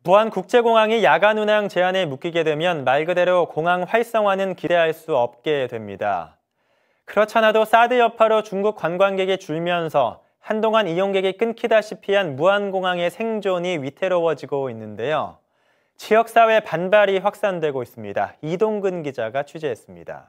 무안국제공항이 야간 운항 제한에 묶이게 되면 말 그대로 공항 활성화는 기대할 수 없게 됩니다. 그렇잖아도 사드 여파로 중국 관광객이 줄면서 한동안 이용객이 끊기다시피 한 무안공항의 생존이 위태로워지고 있는데요. 지역사회 반발이 확산되고 있습니다. 이동근 기자가 취재했습니다.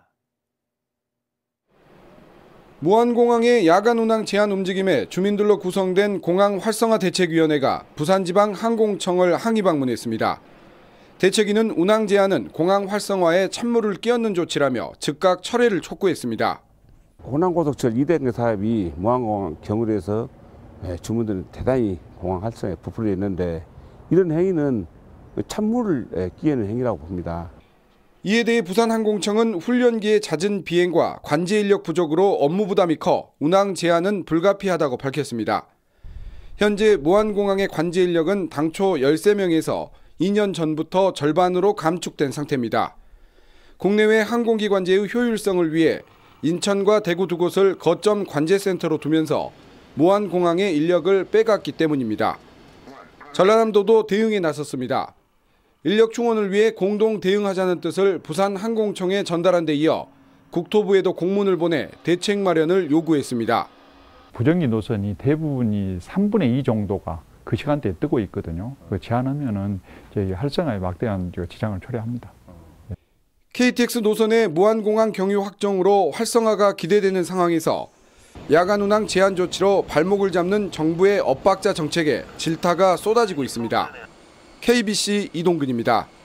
무안공항의 야간 운항 제한 움직임에 주민들로 구성된 공항 활성화 대책위원회가 부산지방항공청을 항의 방문했습니다. 대책위는 운항 제한은 공항 활성화에 찬물을 끼얹는 조치라며 즉각 철회를 촉구했습니다. 호남고속철 2대 사업이 무안공항 경유해서 주민들은 대단히 공항 활성화에 부풀려 있는데 이런 행위는 찬물을 끼얹는 행위라고 봅니다. 이에 대해 부산항공청은 훈련기의 잦은 비행과 관제 인력 부족으로 업무 부담이 커 운항 제한은 불가피하다고 밝혔습니다. 현재 무안공항의 관제 인력은 당초 13명에서 2년 전부터 절반으로 감축된 상태입니다. 국내외 항공기관제의 효율성을 위해 인천과 대구 두 곳을 거점 관제센터로 두면서 무안공항의 인력을 빼갔기 때문입니다. 전라남도도 대응에 나섰습니다. 인력 충원을 위해 공동 대응하자는 뜻을 부산항공청에 전달한 데 이어 국토부에도 공문을 보내 대책 마련을 요구했습니다. 부정기 노선이 대부분이 3분의 2 정도가 그 시간대에 뜨고 있거든요. 제한하면은 활성화에 막대한 지장을 초래합니다. KTX 노선의 무안공항 경유 확정으로 활성화가 기대되는 상황에서 야간 운항 제한 조치로 발목을 잡는 정부의 엇박자 정책에 질타가 쏟아지고 있습니다. KBC 이동근입니다.